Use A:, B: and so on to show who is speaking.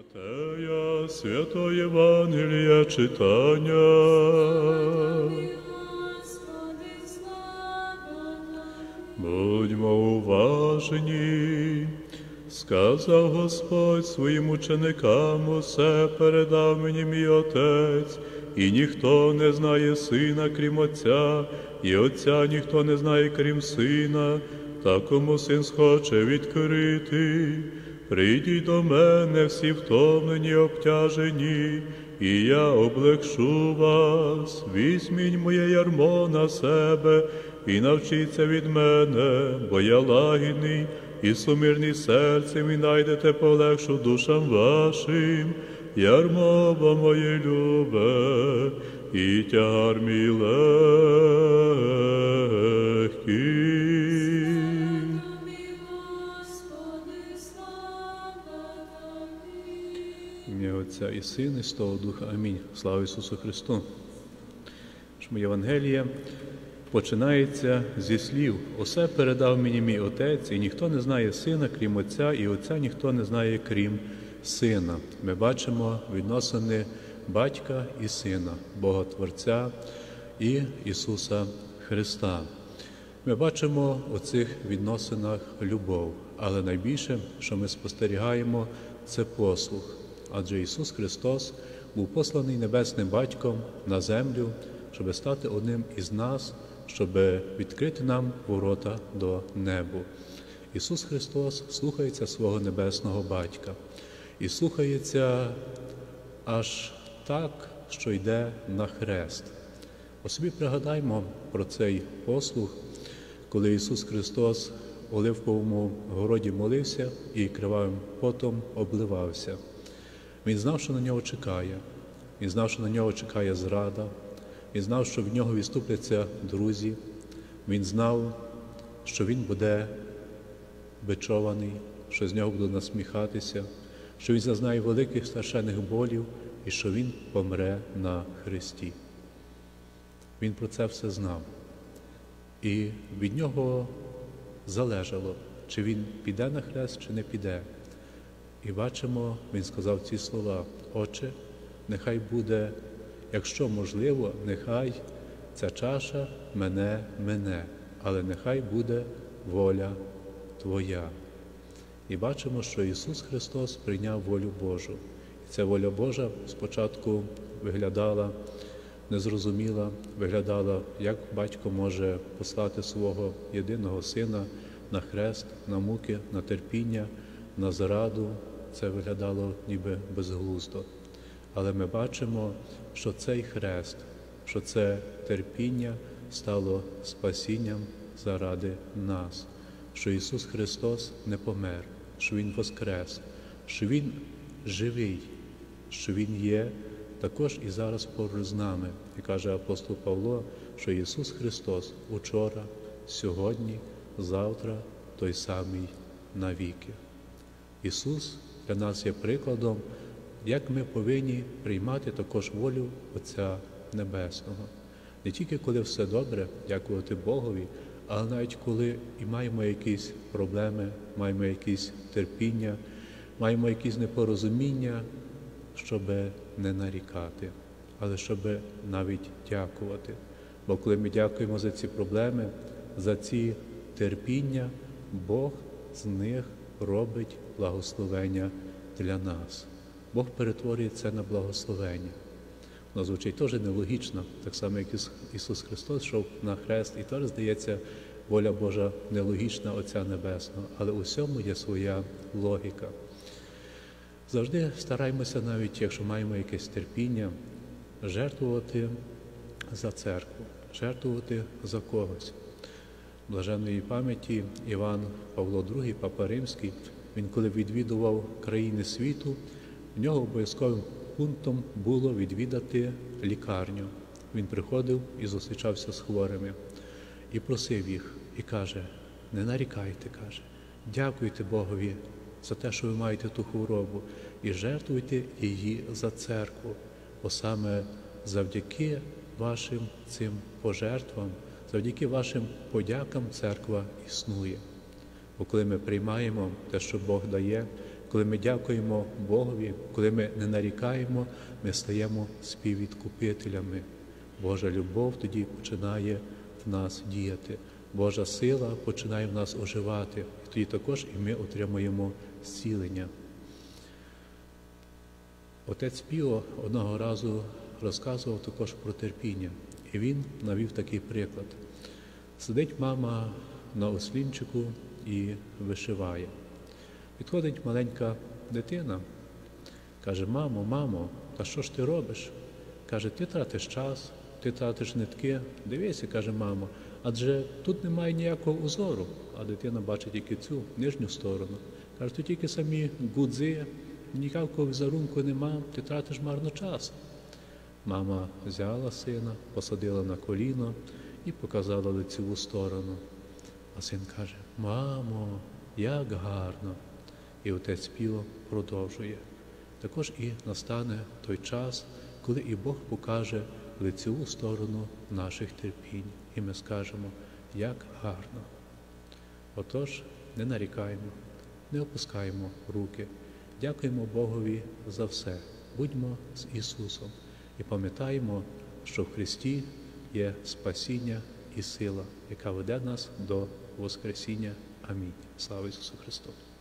A: Матея, Святое Євангеліє читання. Будьмо уважні, сказав Господь своїм ученикам, усе передав мені мій Отець, і ніхто не знає Сина, крім Отця, і Отця ніхто не знає, крім Сина, та кому Син схоче відкрити. Прийдіть до мене всі втомлені й обтяжені, і я облегшу вас. Візьміть моє ярмо на себе і навчіться від мене, бо я лагідний і сумирний серцем, і найдете полегшу душам вашим. Ярмо моє любе, і тягар мій легкий. Ім'я Отця і Сина, і Святого Духа. Амінь. Слава Ісусу Христу. Євангеліє починається зі слів: «Усе передав мені мій Отець, і ніхто не знає Сина, крім Отця, і Отця ніхто не знає, крім Сина». Ми бачимо відносини Батька і Сина, Бога Творця і Ісуса Христа. Ми бачимо у цих відносинах любов, але найбільше, що ми спостерігаємо, це послух. Адже Ісус Христос був посланий Небесним Батьком на землю, щоб стати одним із нас, щоб відкрити нам ворота до небу. Ісус Христос слухається свого Небесного Батька. І слухається аж так, що йде на хрест. О собі пригадаймо про цей послух, коли Ісус Христос у Оливковому городі молився і кривавим потом обливався. Він знав, що на нього чекає. Він знав, що на нього чекає зрада. Він знав, що від нього відступляться друзі. Він знав, що він буде бичований, що з нього будуть насміхатися, що він зазнає великих страшенних болів і що він помре на хресті. Він про це все знав. І від нього залежало, чи він піде на хрест, чи не піде. І бачимо, він сказав ці слова: «Отче, нехай буде, якщо можливо, нехай ця чаша мене, але нехай буде воля Твоя». І бачимо, що Ісус Христос прийняв волю Божу. І ця воля Божа спочатку виглядала незрозуміла, виглядала, як батько може послати свого єдиного сина на хрест, на муки, на терпіння, на зраду. Це виглядало ніби безглуздо. Але ми бачимо, що цей хрест, що це терпіння стало спасінням заради нас, що Ісус Христос не помер, що Він воскрес, що Він живий, що Він є також і зараз поруч з нами. І каже апостол Павло, що Ісус Христос учора, сьогодні, завтра той самий навіки. Ісус для нас є прикладом, як ми повинні приймати також волю Отця Небесного. Не тільки коли все добре, дякувати Богові, але навіть коли і маємо якісь проблеми, маємо якісь терпіння, маємо якісь непорозуміння, щоб не нарікати, але щоб навіть дякувати. Бо коли ми дякуємо за ці проблеми, за ці терпіння, Бог з них робить благословення для нас. Бог перетворює це на благословення. Воно звучить теж нелогічно, так само, як Ісус Христос йшов на хрест, і теж, здається, воля Божа нелогічна Отця Небесного, але у всьому є своя логіка. Завжди стараємося, навіть якщо маємо якесь терпіння, жертвувати за церкву, жертвувати за когось. Блаженної пам'яті Іван Павло II, Папа Римський, він коли відвідував країни світу, в нього обов'язковим пунктом було відвідати лікарню. Він приходив і зустрічався з хворими, і просив їх, і каже: «Не нарікайте», каже, «дякуйте Богові за те, що ви маєте ту хворобу, і жертвуйте її за церкву, бо саме завдяки вашим цим пожертвам, завдяки вашим подякам церква існує». Бо коли ми приймаємо те, що Бог дає, коли ми дякуємо Богові, коли ми не нарікаємо, ми стаємо співвідкупителями. Божа любов тоді починає в нас діяти. Божа сила починає в нас оживати. І тоді також і ми отримуємо зцілення. Отець Піо одного разу розказував також про терпіння. І він навів такий приклад. Сидить мама на ослінчику і вишиває. Підходить маленька дитина, каже: мамо, та що ж ти робиш? Каже: ти тратиш час, ти тратиш нитки. Дивися, каже мама, адже тут немає ніякого узору. А дитина бачить тільки цю нижню сторону. Каже: тут тільки самі гудзи, ніякого візерунку нема, ти тратиш марно час. Мама взяла сина, посадила на коліно і показала лицеву сторону. А син каже: мамо, як гарно. І отець Піо продовжує. Також і настане той час, коли і Бог покаже лицеву сторону наших терпінь. І ми скажемо: як гарно. Отож, не нарікаємо, не опускаємо руки. Дякуємо Богові за все. Будьмо з Ісусом. І пам'ятаємо, що в Христі є спасіння і сила, яка веде нас до Воскресіння. Амінь. Слава Ісусу Христу!